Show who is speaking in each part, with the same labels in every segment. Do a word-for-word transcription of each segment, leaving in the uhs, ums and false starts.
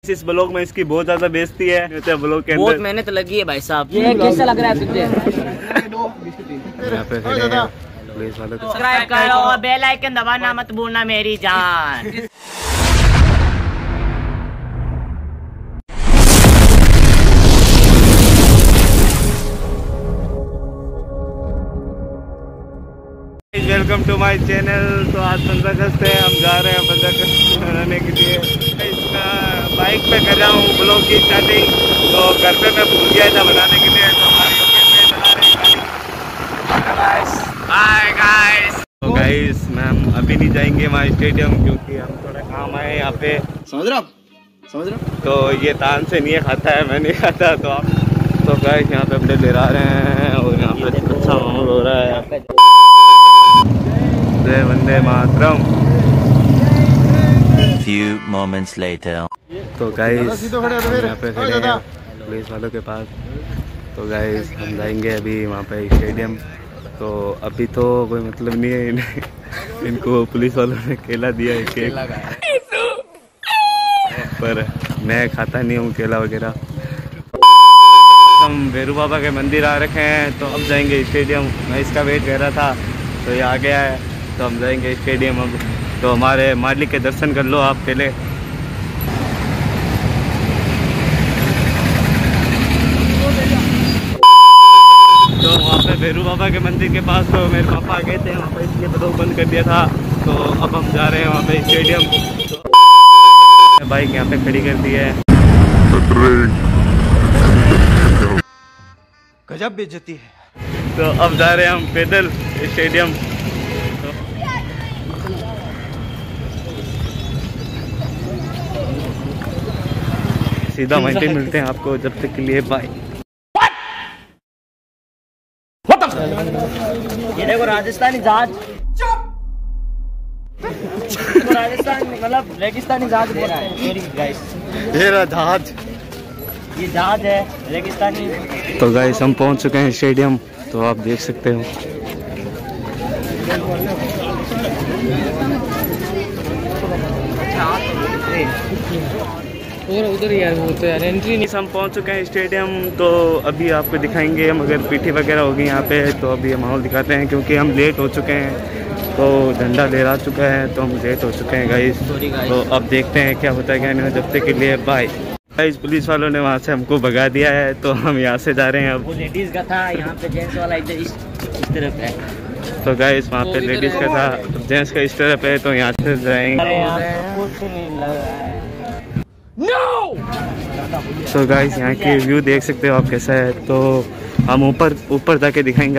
Speaker 1: इस ब्लॉग में इसकी बहुत ज्यादा बेइज्जती है ब्लॉग के अंदर।
Speaker 2: बहुत मेहनत लगी है भाई साहब। ये कैसा लग रहा है तुझे?
Speaker 1: यहाँ पे खड़े हैं पुलिस वालों को।
Speaker 2: सब्सक्राइब करो और बेल आइकन दबाना मत भूलना मेरी जान।
Speaker 1: Welcome to my channel. तो आज पंद्रह अगस्त है, हम जा रहे हैं पंद्रह अगस्त मनाने के लिए। इसका बाइक पे कर रहा हूँ ब्लॉग की स्टार्टिंग। तो घर पे मैं भूल गया था बनाने के लिए, तो हमारी हाय गाइस। तो गाइस मैम अभी नहीं जाएंगे वहाँ स्टेडियम, क्योंकि हम थोड़ा काम आए यहाँ पे। समझ रहे हो समझ रहे हो तो ये तान से नहीं खाता है, मैं नहीं खाता। तो आप तो गाइस यहाँ पे अपने ले रहे हैं और यहाँ पे अच्छा माहौल हो रहा है। जय वंदे मातरम।
Speaker 3: Few moments later.
Speaker 1: तो गाइस यहाँ पे खड़े हैं पुलिस वालों के पास। तो गाइस हम जाएंगे अभी वहाँ पे स्टेडियम। तो अभी तो कोई मतलब नहीं है इन्हें, इनको पुलिस वालों ने केला दिया है, केक, पर मैं खाता नहीं हूँ केला वगैरह। हम भैरू बाबा के मंदिर आ रखे हैं, तो अब जाएंगे स्टेडियम। मैं इसका वेट कर रहा था, तो ये आ गया है, तो हम जाएंगे स्टेडियम अब। तो हमारे मालिक के दर्शन कर लो आप पहले। तो वहाँ पे भैरू बाबा के मंदिर के पास तो मेरे पापा गए थे, वहाँ पे इसलिए ब्लॉग बंद कर दिया था। तो अब हम जा रहे हैं वहाँ पे स्टेडियम। तो बाइक यहाँ पे खड़ी कर दी है।
Speaker 4: गजब बेइज्जती है।
Speaker 1: तो अब जा रहे हैं हम पैदल स्टेडियम। सीधा वहीं पे मिलते हैं आपको, जब तक के लिए बाय।
Speaker 2: ये देखो राजस्थानी जहाज। तो राजस्थान मतलब रेगिस्तानी जहाज बोल रहा है
Speaker 1: ये जहाज,
Speaker 2: ये जहाज है रेगिस्तानी।
Speaker 1: तो गाइस हम पहुंच चुके हैं स्टेडियम, तो आप देख सकते हो।
Speaker 5: और उधर यार वो तो यार एंट्री नहीं।
Speaker 1: हम पहुंच चुके हैं स्टेडियम, तो अभी आपको दिखाएंगे हम। अगर पीटी वगैरह होगी यहाँ पे, तो अभी ये माहौल दिखाते हैं, क्योंकि हम लेट हो चुके हैं। तो झंडा लहरा चुका है, तो हम लेट हो चुके हैं गाइस। तो अब देखते हैं क्या होता है क्या नहीं। जब तक के लिए बाय। गाइस पुलिस वालों ने वहाँ से हमको भगा दिया है, तो हम यहाँ से जा रहे हैं अब।
Speaker 2: वो लेडीज का था, यहाँ पे जेंट्स वाला इधर इस, इस तरफ है।
Speaker 1: तो गाइस वहाँ पे लेडीज का था, जेंट्स का इस तरफ है, तो यहाँ से जाएंगे। तो गाइस यहाँ की व्यू देख सकते हो आप कैसा है। तो हम ऊपर ऊपर जाके दिखाएंगे।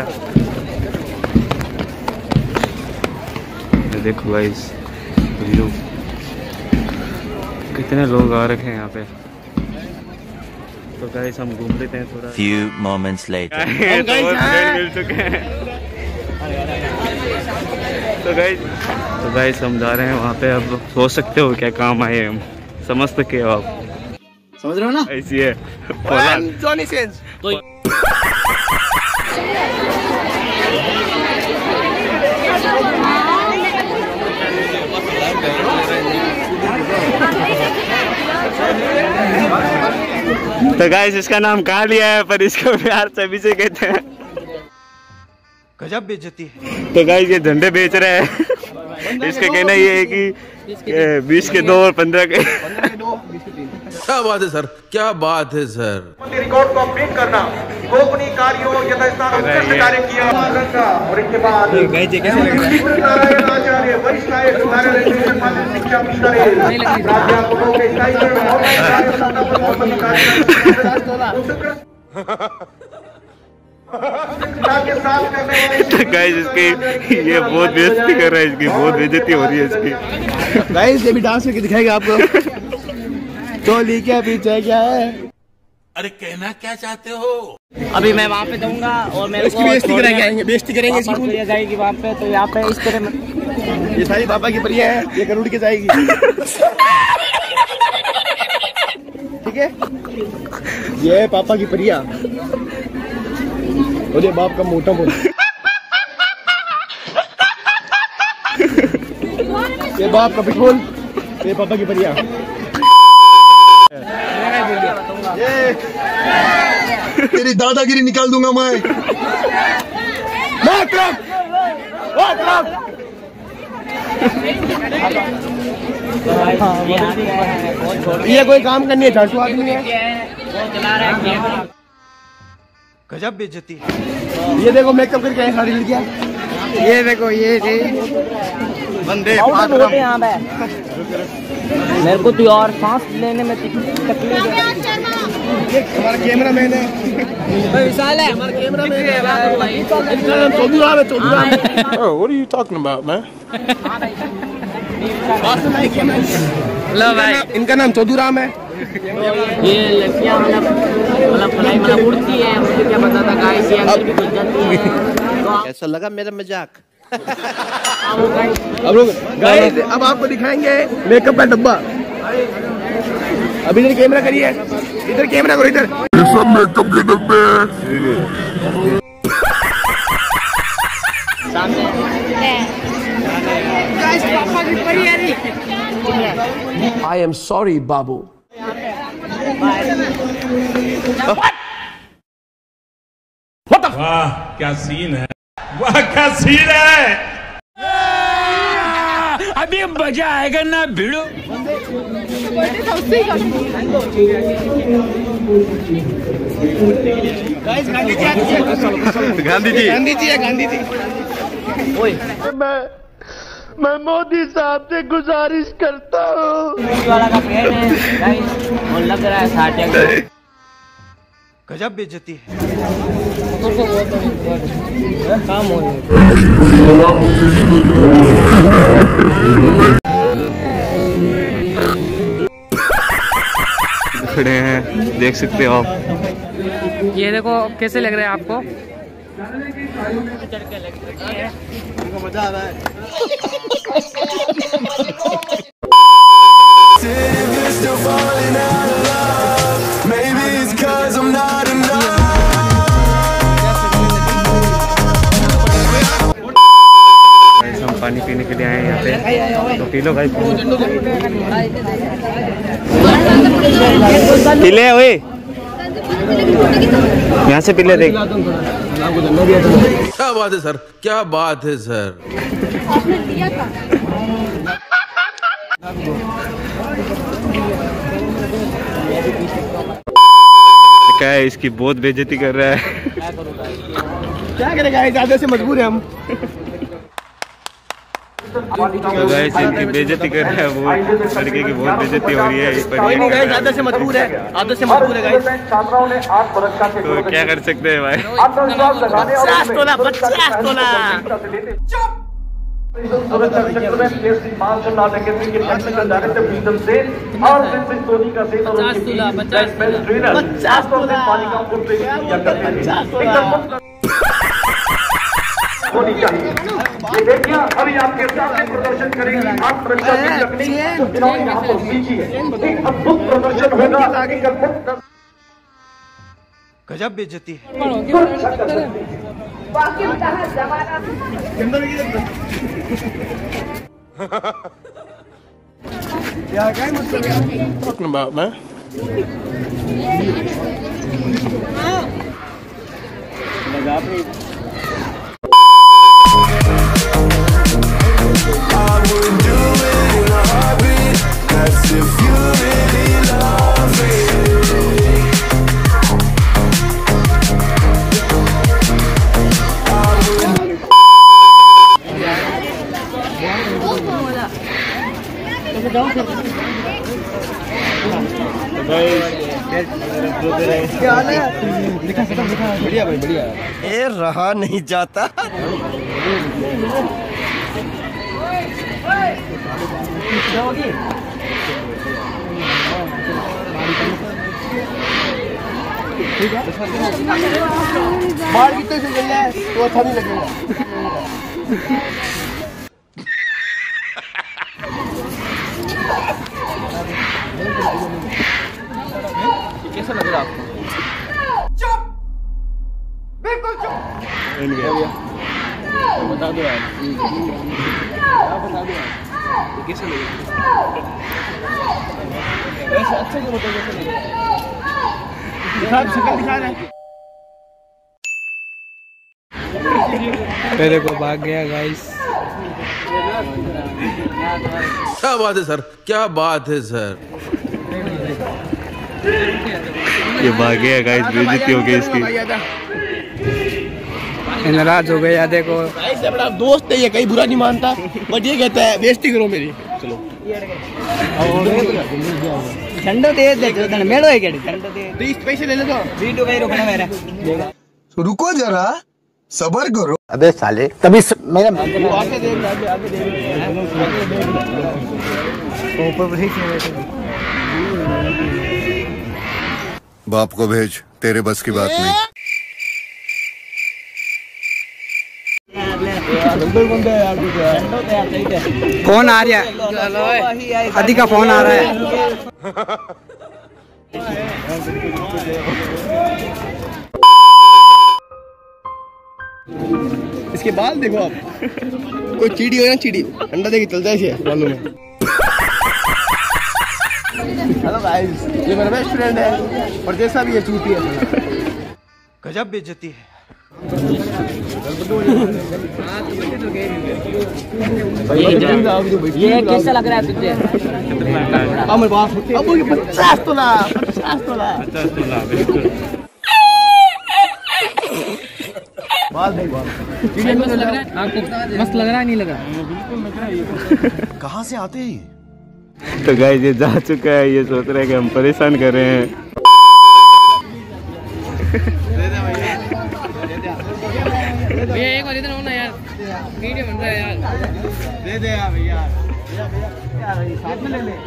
Speaker 1: देखो गाइस व्यू, कितने लोग आ रखे हैं यहाँ पे। तो गाइस हम घूम लेते हैं थोड़ा।
Speaker 3: Few moments later.
Speaker 1: तो मिल चुके हैं। तो गाइस तो गाइस हम जा रहे हैं वहाँ पे। अब सोच सकते हो क्या काम आए हम, समझ सकते हो आप,
Speaker 4: समझ रहे हो ना?
Speaker 1: ऐसी है
Speaker 4: जॉनी सेंस।
Speaker 2: तो
Speaker 1: तो गाइस इसका नाम कहाँ लिया है, पर इसको प्यार सभी से कहते हैं।
Speaker 4: गजब बेइज्जती है।
Speaker 1: तो गाइस ये झंडे बेच रहे हैं। इसका कहना ये है कि बीस के दो और पंद्रह के।
Speaker 6: क्या बात है सर, क्या बात है सर।
Speaker 7: रिकॉर्ड को अपडेट करना, गोपनीय कार्यों यथास्थान उत्कृष्ट कार्य किया। और इसके बाद नारायण आचार्य वरिष्ठ नायक नारायण शिक्षा प्राध्यापकों के
Speaker 1: तो गाइस इसकी ये बहुत बेइज्जती कर रहा है, इसकी बहुत बेइज्जती हो रही है इसकी।
Speaker 4: गाइस ये भी डांस करके दिखाएगा आपको। तो ली क्या पीछे क्या है?
Speaker 6: अरे कहना क्या चाहते हो?
Speaker 2: अभी मैं वहाँ पे जाऊँगा और मेरे
Speaker 4: इसकी बेइज्जती करेंगे, बेइज्जती करेंगे इसकी।
Speaker 2: जाएगी वहाँ पे, तो यहाँ पे इस तरह
Speaker 4: ये सारी पापा की परिया है, ये करोड़ के जाएगी। ठीक है, ये है पापा की परिया और ये बाप का मोटा बोल। ये बाप का पिटबुल, ये पापा की परिया।
Speaker 8: तेरी दादागिरी निकाल दूंगा मैं।
Speaker 4: ये कोई काम करनी है, झाड़ू आदमी है। गजब बेइज्जती। ये देखो मेकअप करके आए सारी लड़कियां। ये देखो ये बंदे
Speaker 2: यहाँ पे मेरे को तो और सांस लेने में तकलीफ है।
Speaker 4: हमारा कैमरा मैन है विशाल है, हमारा कैमरा मैन है चौधरी राम है। Chaudhary Ram.
Speaker 6: Oh, what are you talking about, man?
Speaker 4: लो भाई, इनका नाम चौधरी राम है।
Speaker 2: ये लड़कियाँ मतलब मतलब फ्लाई मतलब उड़ती है, मुझे क्या पता था गाइस ये अंदर भी घुस जाती है।
Speaker 4: कैसा लगा मेरा मजाक? अब लोग गाइस अब आपको दिखाएंगे मेकअप का डब्बा। अभी इधर कैमरा करिए, इधर कैमरा करो, इधर सब मेकअप के डब्बे
Speaker 2: सामने गाइस पापा की परी है नहीं।
Speaker 6: I am sorry, बाबू।
Speaker 9: वाह क्या सीन है, वाह क्या सीन है। अभी मजा आएगा ना भिड़ो।
Speaker 4: गांधी जी गांधी जी गांधी जी है गांधी जी। मैं मैं मोदी साहब से गुजारिश करता हूँ।
Speaker 2: वाला का पेड़ है गाइस और लग रहा है साठ का।
Speaker 4: गजब बेइज्जती है।
Speaker 2: काम हो
Speaker 1: खड़े हैं, देख सकते हो आप।
Speaker 5: ये देखो कैसे लग रहा है आपको?
Speaker 4: मजा आ रहा है।
Speaker 1: हम पानी पीने के लिए आए हैं यहाँ पे, तो पी लो भाई। पी ले ओए, यहाँ से पी ले। देख
Speaker 6: क्या बात है सर, क्या बात है सर।
Speaker 1: क्या है, इसकी बहुत बेइज्जती कर रहा है।
Speaker 4: क्या करेगा, ज्यादा से मजबूर है हम।
Speaker 1: तो गाइस इनकी बेइज्जती कर रहा है, वो लड़के की बहुत बेइज्जती हो रही है।
Speaker 4: कोई नहीं गाइस, आदत से मजबूर है, आदत से मजबूर है गाइस।
Speaker 7: छात्राओं ने आत्मरक्षा के
Speaker 1: तो क्या कर सकते हैं भाई।
Speaker 7: आत्मविश्वास लगाने और
Speaker 4: पचास तोला पचास तोला
Speaker 7: सुरक्षा क्षेत्र में पीएससी मार्शल आर्ट अकेडमी के टेक्निकल डायरेक्टर विजन सेन और विंसेंट टोनी का सेन और उनकी टीम ब्लैक बेल्ट ट्रेनर पचास तोला बालिकाओं को ट्रेनिंग दिया करते हैं। होनी चाहिए। ये देखिए अभी आपके सामने प्रदर्शन करेंगे आत्मरक्षा की तकनीक, इन्होंने यहाँ पर सीखी है। एक अद्भुत प्रदर्शन होगा।
Speaker 4: गजब बेइज्जती है।
Speaker 6: Talking about, man.
Speaker 4: बढ़िया भाई बढ़िया। ए रहा नहीं जाता। बाल कितने से चल जाए तो अच्छा नहीं लगेगा। कैसा लग रहा है आपको? चुप, बिल्कुल चुप। बता दो यार, बता दो यार कैसे लगे? वैसे अच्छे से बताओ कैसे लगे? दिखा, शक्ल दिखा रहे हैं।
Speaker 5: मेरे को भाग गया गाइस।
Speaker 6: क्या बात है सर, क्या बात है सर।
Speaker 1: ये भाग गया गाइस, बेइज्जती हो गई इसकी।
Speaker 5: नाराज हो गया देखो।
Speaker 4: बड़ा दोस्त है ये, कहीं बुरा नहीं मानता, बट ये कहता है बेइज्जती करो मेरी। चलो
Speaker 2: ठंडो दे दे मेड़ो है क्या ठंडो दे
Speaker 4: तीस पैसे ले लो तो
Speaker 2: वीडियो कहीं रोकना मेरा।
Speaker 8: रुको जरा, सबर करो।
Speaker 4: अबे साले तभी स... मेरा
Speaker 2: आगे देख आगे आगे देख ऊपर
Speaker 8: बाप को भेज, तेरे बस की बात नहीं।
Speaker 5: फोन आ रहा है, आदि का फोन आ रहा है।
Speaker 4: इसके बाद देखो आप, कोई चीड़ी हो ना चीड़ी अंडा देके चलता है इसे मालूम है। हेलो गाइस, ये मेरा बेस्ट फ्रेंड है और जैसा भी ये चूती है। गजब बेइज्जती है।
Speaker 2: ये कैसा लग रहा है तुझे?
Speaker 4: अब बाप अब ये पचास तोला पचास तोला
Speaker 1: पचास तोला बिल्कुल।
Speaker 4: बाल भाई बाल
Speaker 5: मस्त लग रहा है आपको? मस्त लग रहा है नहीं लग रहा?
Speaker 8: कहाँ से आते हैं?
Speaker 1: तो गाइस ये जा चुका है, ये सोच रहे हैं कि हम परेशान कर रहे हैं।
Speaker 5: भैया एक बार इधर हो ना यार, वीडियो बन रहा है यार।
Speaker 4: दे दे यार भैया, भैया भैया साथ में ले ले।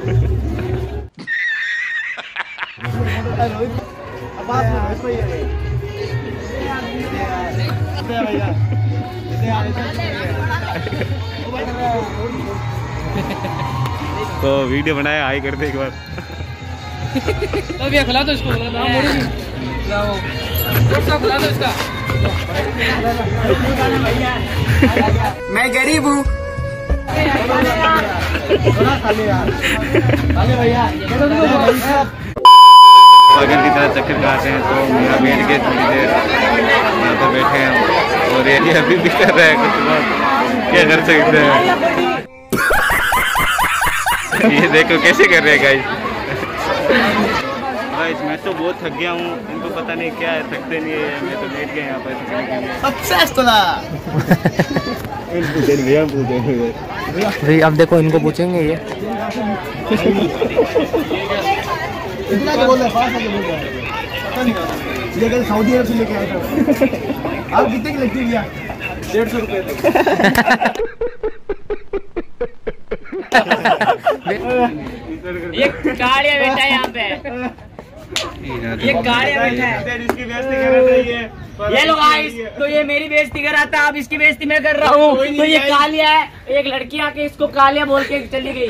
Speaker 4: अब बात सुनो, इसको ये दे भैया, दे यार।
Speaker 1: तो वीडियो बनाया, हाई कर दे एक बार।
Speaker 5: तो भैया खिला दो इसको, खिला दो, खिला दो इसका।
Speaker 2: मैं गरीब हूँ।
Speaker 1: पागल की तरह चक्कर काटते हैं, तो मेरा बैठ के थोड़ी देर यहाँ पर बैठे हैं और ये अभी भी कर रहा है कुछ बात, क्या कर सकते हैं। ये देखो कैसे कर रहे हैं गाइस। गाइस मैं तो बहुत थक गया हूँ, इनको पता नहीं क्या है, थकते नहीं है। मैं तो बैठ गया यहाँ पर।
Speaker 4: पचास तोला
Speaker 5: भाई अब देखो इनको पूछेंगे ये।
Speaker 4: इतना क्या बोल रहा है, पास आके बोल रहा है, पता नहीं कहाँ। ये कल सऊदी अरब से लेके आया था। आप कितने की लगती है भैया? डेढ़ सौ रुपये।
Speaker 2: ये गाड़ियाँ बैठा है यहाँ पे, ये गाड़ियाँ बैठा है।
Speaker 1: इसकी बेइज्जती कर रहा था ये।
Speaker 2: ये लोग गाइस, तो ये मेरी बेइज्जती कर रहा था, अब इसकी बेइज्जती मैं कर रहा हूँ। तो ये कालिया है, एक लड़की आके इसको कालिया बोल के चली गई।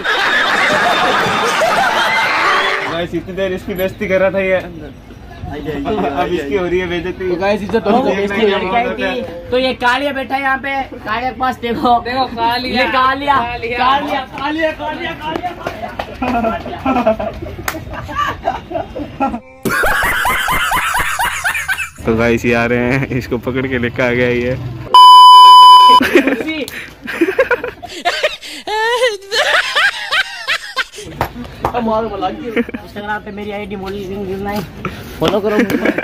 Speaker 1: गाइस इतनी देर इसकी बेइज्जती कर रहा था ये, अब इसकी हो रही है बेइज्जती।
Speaker 4: तो गाइस इज्जत
Speaker 2: तो इसकी लड़की आई थी, तो ये कालिया बैठा है यहाँ पे। कालिया के पास देखो,
Speaker 5: देखो कालिया,
Speaker 2: ये कालिया
Speaker 5: कालिया,
Speaker 2: कालिया कालिया कालिया कालिया।
Speaker 1: तो गाइस ये आ रहे हैं, इसको पकड़ के लेकर आ गया ये।
Speaker 2: इंस्टाग्राम पे मेरी आईडी मोली फॉलो करो।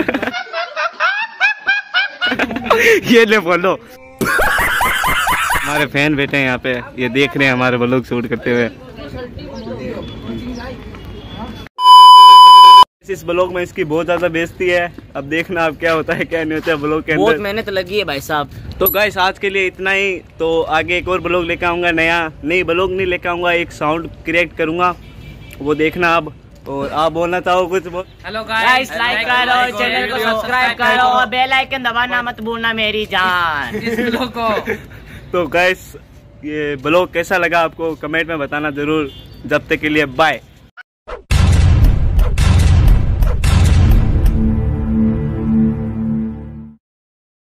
Speaker 1: ये ले फॉलो। हमारे फैन बैठे हैं यहाँ पे, ये देख रहे हैं हमारे व्लॉग शूट करते हुए। इस ब्लॉग में इसकी बहुत ज्यादा बेइज्जती है, अब देखना अब क्या होता है क्या नहीं होता है ब्लॉग के अंदर।
Speaker 2: बहुत मेहनत लगी है भाई साहब।
Speaker 1: तो गाइस आज के लिए इतना ही, तो आगे एक और ब्लॉग लेकर आऊंगा, नया नई ब्लॉग नहीं लेकर आऊंगा, एक साउंड क्रिएट करूंगा, वो देखना आप। और आप बोलना चाहो कुछ?
Speaker 5: हेलो
Speaker 2: गाइस, लाइक करो, चैनल को सब्सक्राइब करो और बेल आइकन दबाना मत भूलना मेरी जान।
Speaker 5: इस ब्लॉग को।
Speaker 1: तो गाइस ये ब्लॉग कैसा लगा आपको कमेंट में बताना जरूर। जब तक के लिए बाय।